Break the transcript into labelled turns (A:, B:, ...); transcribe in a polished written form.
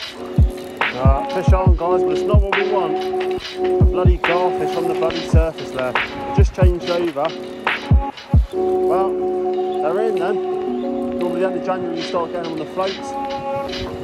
A: Fish on, guys, but it's not what we want. A bloody garfish on the bloody surface there. Just changed over. Well, they're in then. Normally at the end of January you start getting them on the floats.